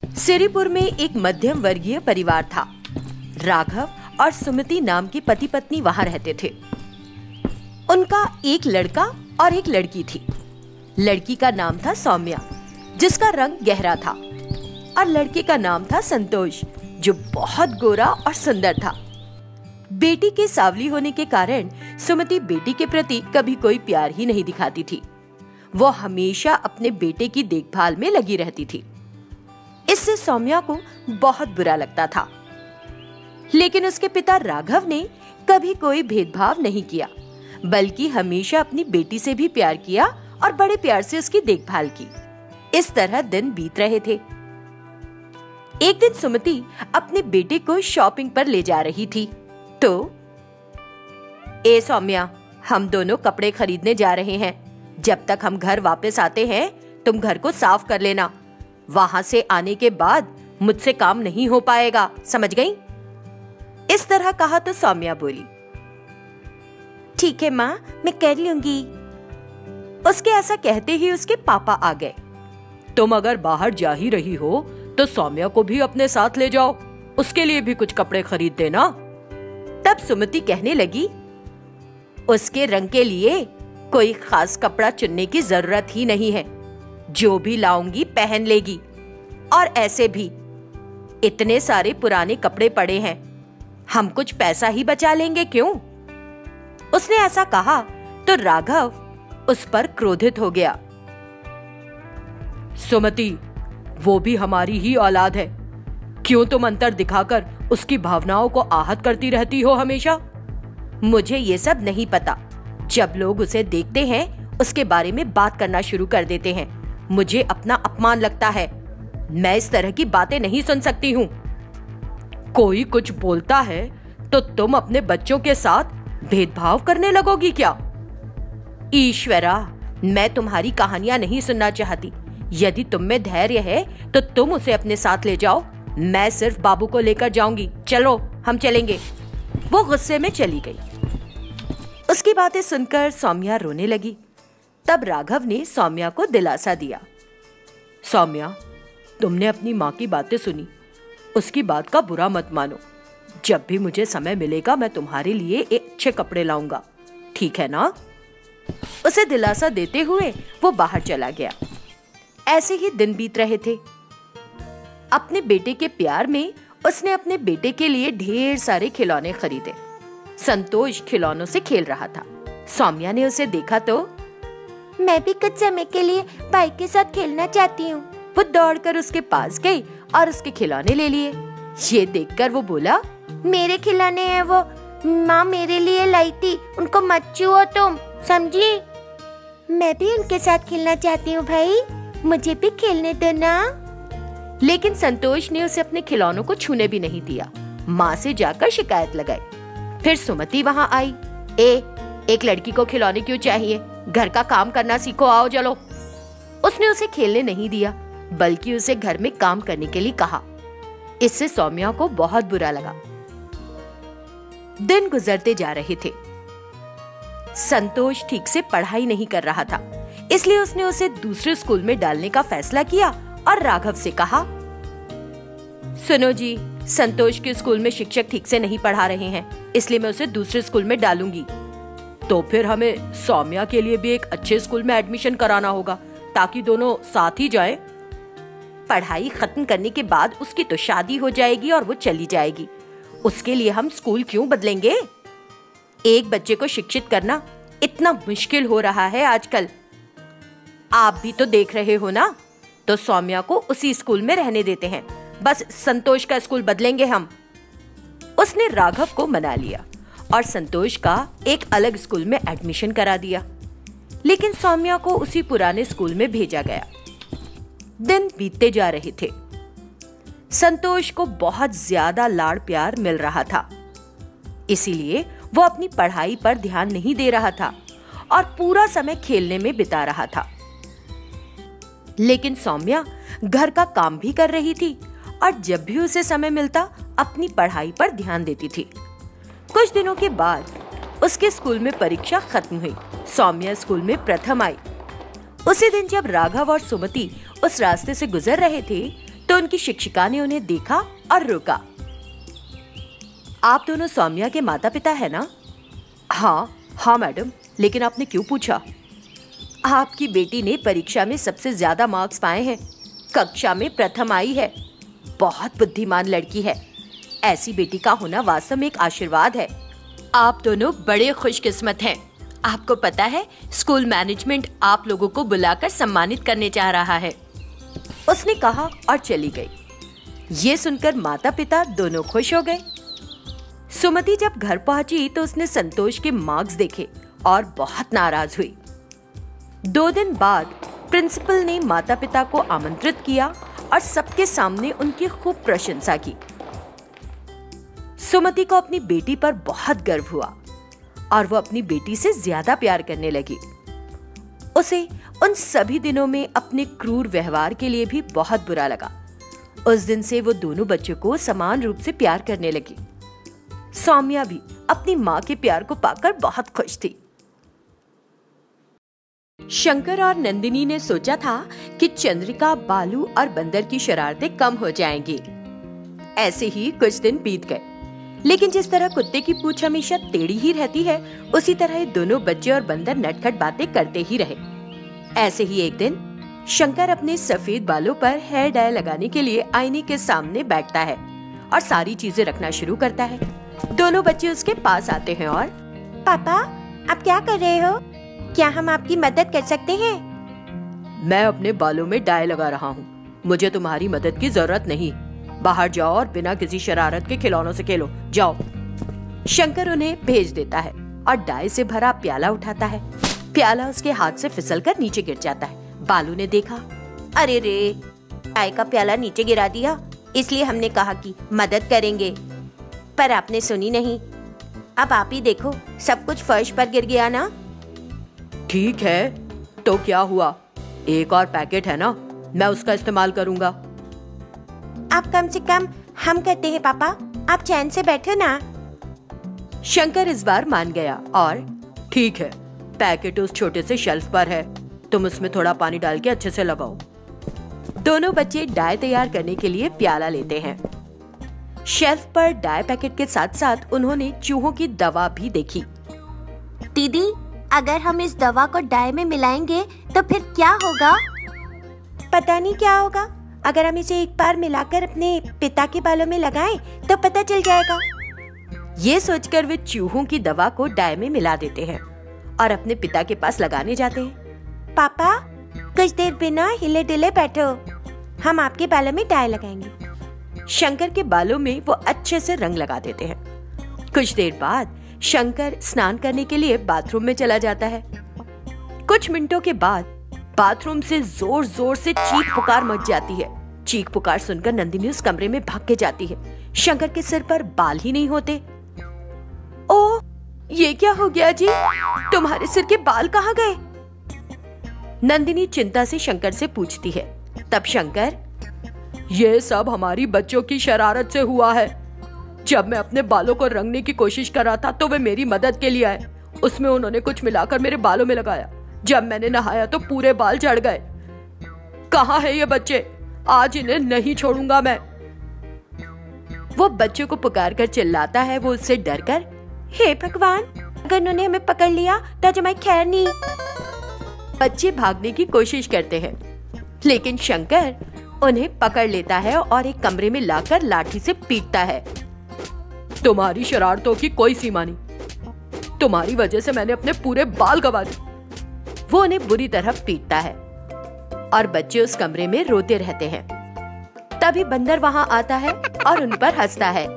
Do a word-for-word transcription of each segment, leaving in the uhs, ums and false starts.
सिरीपुर में एक मध्यम वर्गीय परिवार था। राघव और सुमति नाम की पति पत्नी वहां रहते थे। उनका एक लड़का और एक लड़की थी। लड़की का नाम था सौम्या, जिसका रंग गहरा था, और लड़के का नाम था संतोष, जो बहुत गोरा और सुंदर था। बेटी के सावली होने के कारण सुमति बेटी के प्रति कभी कोई प्यार ही नहीं दिखाती थी। वो हमेशा अपने बेटे की देखभाल में लगी रहती थी। इससे सौम्या को बहुत बुरा लगता था, लेकिन उसके पिता राघव ने कभी कोई भेदभाव नहीं किया, बल्कि हमेशा अपनी बेटी से भी प्यार किया और बड़े प्यार से उसकी देखभाल की। इस तरह दिन बीत रहे थे। एक दिन सुमति अपने बेटे को शॉपिंग पर ले जा रही थी, तो ए सौम्या, हम दोनों कपड़े खरीदने जा रहे हैं। जब तक हम घर वापस आते हैं, तुम घर को साफ कर लेना। वहां से आने के बाद मुझसे काम नहीं हो पाएगा, समझ गई? इस तरह कहा तो सौम्या बोली, ठीक है माँ, मैं कर लूंगी। उसके ऐसा कहते ही उसके पापा आ गए। तुम अगर बाहर जा ही रही हो तो सौम्या को भी अपने साथ ले जाओ, उसके लिए भी कुछ कपड़े खरीद देना। तब सुमति कहने लगी, उसके रंग के लिए कोई खास कपड़ा चुनने की जरूरत ही नहीं है। जो भी लाऊंगी पहन लेगी। और ऐसे भी इतने सारे पुराने कपड़े पड़े हैं, हम कुछ पैसा ही बचा लेंगे, क्यों? उसने ऐसा कहा तो राघव उस पर क्रोधित हो गया। सुमति, वो भी हमारी ही औलाद है, क्यों तुम अंतर दिखाकर उसकी भावनाओं को आहत करती रहती हो हमेशा? मुझे ये सब नहीं पता। जब लोग उसे देखते हैं, उसके बारे में बात करना शुरू कर देते हैं। मुझे अपना अपमान लगता है। मैं इस तरह की बातें नहीं सुन सकती हूँ। कोई कुछ बोलता है तो तुम अपने बच्चों के साथ भेदभाव करने लगोगी क्या? ईश्वरा, मैं तुम्हारी कहानियां नहीं सुनना चाहती। यदि तुम में धैर्य है तो तुम उसे अपने साथ ले जाओ। मैं सिर्फ बाबू को लेकर जाऊंगी। चलो, हम चलेंगे। वो गुस्से में चली गई। उसकी बातें सुनकर सौम्या रोने लगी। तब राघव ने सौम्या को दिलासा दिया, सौम्या, तुमने अपनी माँ की बातें सुनी, उसकी बात का बुरा मत मानो। जब भी मुझे समय मिलेगा मैं तुम्हारे लिए एक अच्छे कपड़े लाऊंगा, ठीक है ना? उसे दिलासा देते हुए वो बाहर चला गया। ऐसे ही दिन बीत रहे थे। अपने बेटे के प्यार में उसने अपने बेटे के लिए ढेर सारे खिलौने खरीदे। संतोष खिलौनों से खेल रहा था। सौम्या ने उसे देखा तो, मैं भी कुछ समय के लिए भाई के साथ खेलना चाहती हूँ। वो दौड़कर उसके पास गई और उसके खिलौने ले लिए। ये देखकर वो बोला, मेरे खिलौने हैं वो, माँ मेरे लिए लाई थी, उनको मत छुओ तुम, समझी? मैं भी उनके साथ खेलना चाहती हूँ भाई, मुझे भी खेलने दो ना। लेकिन संतोष ने उसे अपने खिलौनों को छूने भी नहीं दिया। माँ से जाकर शिकायत लगाई। फिर सुमति वहाँ आई। ए, एक लड़की को खिलौने क्यों चाहिए? घर का काम करना सीखो, आओ चलो। उसने उसे खेलने नहीं दिया, बल्कि उसे घर में काम करने के लिए कहा। इससे सौम्या को बहुत बुरा लगा। दिन गुजरते जा रहे थे। संतोष ठीक से पढ़ाई नहीं कर रहा था, इसलिए उसने उसे दूसरे स्कूल में डालने का फैसला किया और राघव से कहा, सुनो जी, संतोष के स्कूल में शिक्षक ठीक से नहीं पढ़ा रहे हैं, इसलिए मैं उसे दूसरे स्कूल में डालूंगी। तो फिर हमें सौम्या के लिए भी एक अच्छे स्कूल में एडमिशन कराना होगा, ताकि दोनों साथ ही जाएं। पढ़ाई खत्म करने के बाद उसकी तो शादी हो जाएगी और वो चली जाएगी। उसके लिए हम स्कूल क्यों बदलेंगे? एक बच्चे को शिक्षित करना इतना मुश्किल हो रहा है आजकल। आप भी तो देख रहे हो ना। तो सौम्या को उसी स्कूल में रहने देते हैं, बस संतोष का स्कूल बदलेंगे हम। उसने राघव को मना लिया और संतोष का एक अलग स्कूल में एडमिशन करा दिया। लेकिन सौम्या को उसी पुराने स्कूल में भेजा गया। दिन बीतते जा रहे थे। संतोष को बहुत ज्यादा लाड़ प्यार मिल रहा था, इसीलिए वो अपनी पढ़ाई पर ध्यान नहीं दे रहा था और पूरा समय खेलने में बिता रहा था। लेकिन सौम्या घर का काम भी कर रही थी और जब भी उसे समय मिलता अपनी पढ़ाई पर ध्यान देती थी। कुछ दिनों के बाद उसके स्कूल में परीक्षा खत्म हुई। सौम्या स्कूल में प्रथम आई। उसी दिन जब राघव और सुमति उस रास्ते से गुजर रहे थे तो उनकी शिक्षिका ने उन्हें देखा और रोका। आप दोनों सौम्या के माता पिता है ना? हाँ हाँ मैडम, लेकिन आपने क्यों पूछा? आपकी बेटी ने परीक्षा में सबसे ज्यादा मार्क्स पाए हैं, कक्षा में प्रथम आई है, बहुत बुद्धिमान लड़की है। ऐसी बेटी का होना वास्तव में एक आशीर्वाद है। आप दोनों बड़े खुशकिस्मत हैं। आपको पता है, स्कूल मैनेजमेंट आप लोगों को बुलाकर सम्मानित करने चाह रहा है, उसने कहा और चली गई। ये सुनकर माता पिता दोनों खुश हो गए। सुमति जब घर पहुंची तो उसने संतोष के मार्क्स देखे और बहुत नाराज हुई। दो दिन बाद प्रिंसिपल ने माता पिता को आमंत्रित किया और सबके सामने उनकी खूब प्रशंसा की। सुमति को अपनी बेटी पर बहुत गर्व हुआ और वो अपनी बेटी से ज्यादा प्यार करने लगी। उसे उन सभी दिनों में अपने क्रूर व्यवहार के लिए भी बहुत बुरा लगा। उस दिन से वो दोनों बच्चों को समान रूप से प्यार करने लगी। सौम्या भी अपनी माँ के प्यार को पाकर बहुत खुश थी। शंकर और नंदिनी ने सोचा था कि चंद्रिका, बालू और बंदर की शरारतें कम हो जाएंगी। ऐसे ही कुछ दिन बीत गए, लेकिन जिस तरह कुत्ते की पूंछ हमेशा टेढ़ी ही रहती है, उसी तरह ये दोनों बच्चे और बंदर नटखट बातें करते ही रहे। ऐसे ही एक दिन शंकर अपने सफेद बालों पर हेयर डाई लगाने के लिए आईने के सामने बैठता है और सारी चीजें रखना शुरू करता है। दोनों बच्चे उसके पास आते हैं और पापा, आप क्या कर रहे हो? क्या हम आपकी मदद कर सकते हैं? मैं अपने बालों में डाई लगा रहा हूँ, मुझे तुम्हारी मदद की जरूरत नहीं। बाहर जाओ और बिना किसी शरारत के खिलौनों से खेलो, जाओ। शंकर उन्हें भेज देता है और डाई से भरा प्याला उठाता है। प्याला उसके हाथ से फिसलकर नीचे गिर जाता है। बालू ने देखा, अरे रे, डाई का प्याला नीचे गिरा दिया, इसलिए हमने कहा कि मदद करेंगे, पर आपने सुनी नहीं। अब आप ही देखो, सब कुछ फर्श पर गिर गया ना। ठीक है, तो क्या हुआ? एक और पैकेट है ना, मैं उसका इस्तेमाल करूंगा। आप कम से कम हम कहते हैं पापा, आप चैन से बैठो ना। शंकर इस बार मान गया और ठीक है, पैकेट उस छोटे से शेल्फ पर है, तुम उसमें थोड़ा पानी डाल के अच्छे से लगाओ। दोनों बच्चे डाई तैयार करने के लिए प्याला लेते हैं। शेल्फ पर डाई पैकेट के साथ साथ उन्होंने चूहों की दवा भी देखी। दीदी, अगर हम इस दवा को डाई में मिलाएंगे तो फिर क्या होगा? पता नहीं क्या होगा। अगर हम इसे एक बार मिलाकर अपने पिता के बालों में लगाएं तो पता चल जाएगा। ये सोचकर वे चूहों की दवा को डाई में मिला देते हैं और अपने पिता के पास लगाने जाते हैं। पापा, कुछ देर बिना हिले डुले बैठो, हम आपके बालों में डाई लगाएंगे। शंकर के बालों में वो अच्छे से रंग लगा देते हैं। कुछ देर बाद शंकर स्नान करने के लिए बाथरूम में चला जाता है। कुछ मिनटों के बाद बाथरूम से जोर जोर से चीख पुकार मच जाती है। चीख पुकार सुनकर नंदिनी उस कमरे में भाग के जाती है। शंकर के सिर पर बाल ही नहीं होते। ओह, ये क्या हो गया जी? तुम्हारे सिर के बाल कहाँ गए? नंदिनी चिंता से शंकर से पूछती है। तब शंकर, ये सब हमारी बच्चों की शरारत से हुआ है। जब मैं अपने बालों को रंगने की कोशिश कर रहा था तो वे मेरी मदद के लिए आए। उसमें उन्होंने कुछ मिलाकर मेरे बालों में लगाया। जब मैंने नहाया तो पूरे बाल झड़ गए। कहाँ है ये बच्चे? आज इन्हें नहीं छोड़ूंगा मैं। वो बच्चों को पुकार कर चिल्लाता है। वो उससे डरकर, हे भगवान, अगर उन्होंने हमें पकड़ लिया तो आज हमारी खैर नहीं। बच्चे भागने की कोशिश करते हैं, लेकिन शंकर उन्हें पकड़ लेता है और एक कमरे में लाकर लाठी से पीटता है। तुम्हारी शरारतों की कोई सीमा नहीं। तुम्हारी वजह से मैंने अपने पूरे बाल गंवा दिए। वो उन्हें बुरी तरह पीटता है और बच्चे उस कमरे में रोते रहते हैं। तभी बंदर वहाँ आता है और उन पर हंसता है।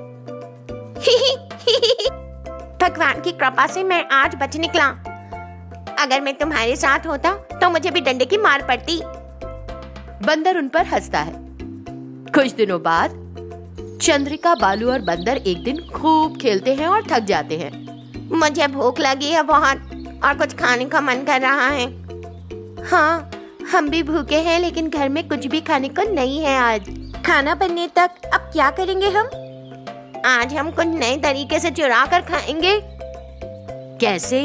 भगवान की कृपा से मैं आज बच निकला। अगर मैं तुम्हारे साथ होता तो मुझे भी डंडे की मार पड़ती। बंदर उन पर हंसता है। कुछ दिनों बाद चंद्रिका, बालू और बंदर एक दिन खूब खेलते हैं और थक जाते हैं। मुझे भूख लगी है बहुत और कुछ खाने का मन कर रहा है। हाँ, हम भी भूखे हैं, लेकिन घर में कुछ भी खाने को नहीं है। आज खाना बनने तक अब क्या करेंगे हम? आज हम कुछ नए तरीके से चुरा कर खाएंगे। कैसे?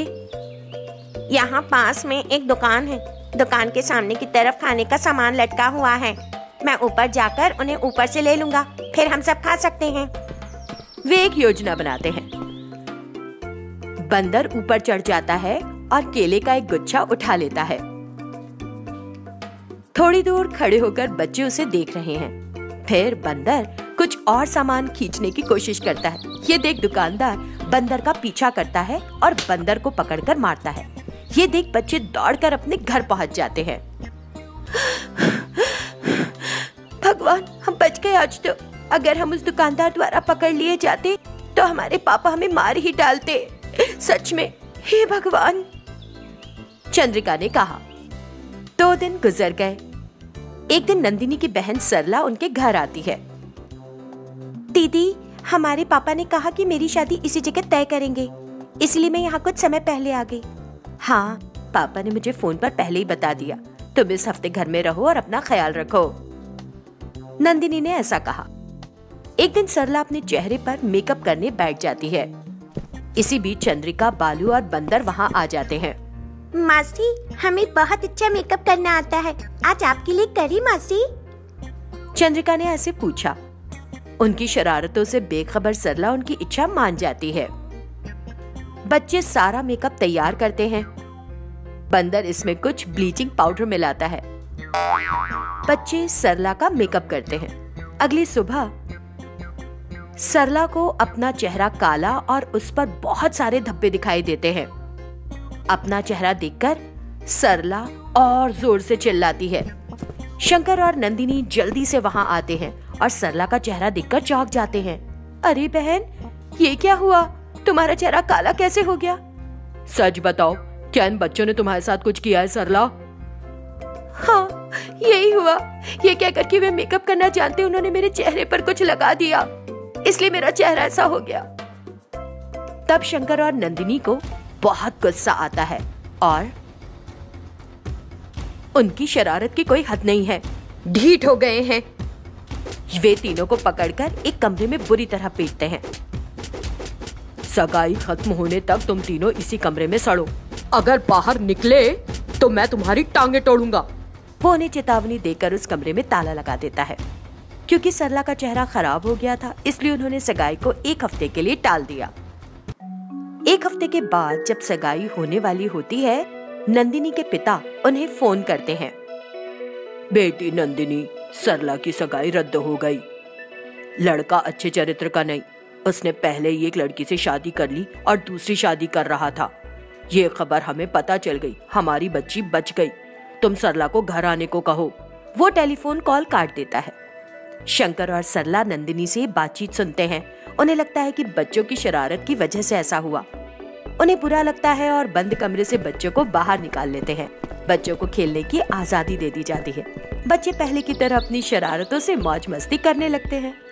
यहाँ पास में एक दुकान है। दुकान के सामने की तरफ खाने का सामान लटका हुआ है। मैं ऊपर जाकर उन्हें ऊपर से ले लूंगा, फिर हम सब खा सकते हैं। वे एक योजना बनाते हैं। बंदर ऊपर चढ़ जाता है और केले का एक गुच्छा उठा लेता है। थोड़ी दूर खड़े होकर बच्चे उसे देख रहे हैं। फिर बंदर कुछ और सामान खींचने की कोशिश करता है। ये देख दुकानदार बंदर का पीछा करता है और बंदर को पकड़कर मारता है। ये देख बच्चे दौड़कर अपने घर पहुंच जाते हैं। भगवान, हम बच गए आज तो। अगर हम उस दुकानदार द्वारा पकड़ लिए जाते तो हमारे पापा हमें मार ही डालते। सच में, हे भगवान, चंद्रिका ने कहा। दो दिन गुजर गए। एक दिन नंदिनी की बहन सरला उनके घर आती है। दीदी, हमारे पापा ने कहा कि मेरी शादी इसी जगह तय करेंगे, इसलिए मैं यहाँ कुछ समय पहले आ गई। हाँ, पापा ने मुझे फोन पर पहले ही बता दिया। तुम इस हफ्ते घर में रहो और अपना ख्याल रखो। नंदिनी ने ऐसा कहा। एक दिन सरला अपने चेहरे पर मेकअप करने बैठ जाती है। इसी बीच चंद्रिका, बालू और बंदर वहाँ आ जाते हैं। मासी, हमें बहुत अच्छा मेकअप करना आता है, आज आपके लिए करी मासी? चंद्रिका ने ऐसे पूछा। उनकी शरारतों से बेखबर सरला उनकी इच्छा मान जाती है। बच्चे सारा मेकअप तैयार करते हैं। बंदर इसमें कुछ ब्लीचिंग पाउडर मिलाता है। बच्चे सरला का मेकअप करते हैं। अगली सुबह सरला को अपना चेहरा काला और उस पर बहुत सारे धब्बे दिखाई देते हैं। अपना चेहरा देखकर सरला और जोर से चिल्लाती है। शंकर और नंदिनी जल्दी से वहां आते हैं और सरला का चेहरा देखकर चौंक जाते हैं। अरे बहन, ये क्या हुआ? तुम्हारा चेहरा काला कैसे हो गया? सच बताओ, क्या इन बच्चों ने तुम्हारे साथ कुछ किया है सरला? हाँ, यही हुआ। ये कहकर कि वे मेकअप करना जानते, उन्होंने मेरे चेहरे पर कुछ लगा दिया, इसलिए मेरा चेहरा ऐसा हो गया। तब शंकर और नंदिनी को बहुत गुस्सा आता है और उनकी शरारत की कोई हद नहीं है। ढीठ हो गए हैं। वे तीनों को पकड़कर एक कमरे में बुरी तरह पीटते हैं। सगाई खत्म होने तक तुम तीनों इसी कमरे में सड़ो। अगर बाहर निकले तो मैं तुम्हारी टांगे तोड़ूंगा। वो उन्हें चेतावनी देकर उस कमरे में ताला लगा देता है। क्योंकि सरला का चेहरा खराब हो गया था, इसलिए उन्होंने सगाई को एक हफ्ते के लिए टाल दिया। एक हफ्ते के बाद जब सगाई होने वाली होती है, नंदिनी के पिता उन्हें फोन करते हैं। बेटी नंदिनी, सरला की सगाई रद्द हो गई। लड़का अच्छे चरित्र का नहीं, उसने पहले ही एक लड़की से शादी कर ली और दूसरी शादी कर रहा था। ये खबर हमें पता चल गई, हमारी बच्ची बच गई। तुम सरला को घर आने को कहो। वो टेलीफोन कॉल काट देता है। शंकर और सरला नंदिनी से बातचीत सुनते हैं। उन्हें लगता है कि बच्चों की शरारत की वजह से ऐसा हुआ। उन्हें बुरा लगता है और बंद कमरे से बच्चों को बाहर निकाल लेते हैं। बच्चों को खेलने की आजादी दे दी जाती है। बच्चे पहले की तरह अपनी शरारतों से मौज मस्ती करने लगते हैं।